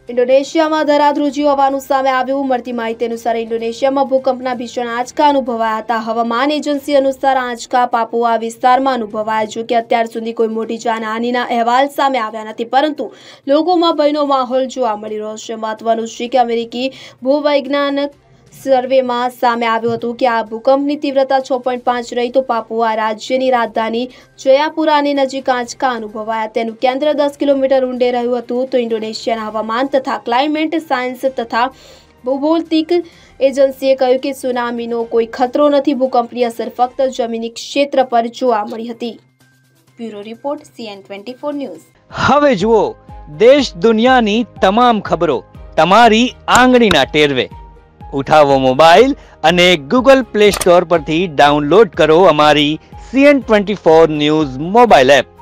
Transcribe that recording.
ઇન્ડોનેશિયામાં ધરાધ્રુજી હોવાનું સામે આવ્યું। મળતી માહિતી અનુસાર ઇન્ડોનેશિયામાં ભૂકંપના ભીષણ આંચકા અનુભવાયા હતા। હવામાન એજન્સી અનુસાર આંચકા પાપુઆ વિસ્તારમાં અનુભવાયા। જો કે અત્યાર સુધી કોઈ મોટી જાનહાનિના અહેવાલ સામે આવ્યા નથી, પરંતુ લોકોમાં ભયનો માહોલ જોવા મળી રહ્યો છે। મહત્વનું છે કે અમેરિકી ભૂવૈજ્ઞાનિક સર્વેમાં સામે આવ્યું હતું કે આ ભૂકંપની તીવ્રતા 6.5 રહી તો પાપુઆ રાજ્યની રાજધાની જયાપુરાની નજીક આંચકા અનુભવાયા। તેનું કેન્દ્ર 10 કિલોમીટર ઊંડે રહ્યું હતું। તો ઇન્ડોનેશિયાના હવામાન તથા ક્લાઇમેટ સાયન્સ તથા ભૌગોલિક એજન્સીએ કહ્યું કે સુનામીનો કોઈ ખતરો નથી। ભૂકંપની અસર ફક્ત જમીની ક્ષેત્ર પર જોવા મળી હતી। Bureau report CN24 news. હવે જુઓ દેશ દુનિયાની તમામ ખબરો તમારી આંગળીના ટેરવે। ઉઠાવો મોબાઈલ અને ગૂગલ પ્લે સ્ટોર પરથી ડાઉનલોડ કરો અમારી CN24 ન્યૂઝ મોબાઈલ એપ।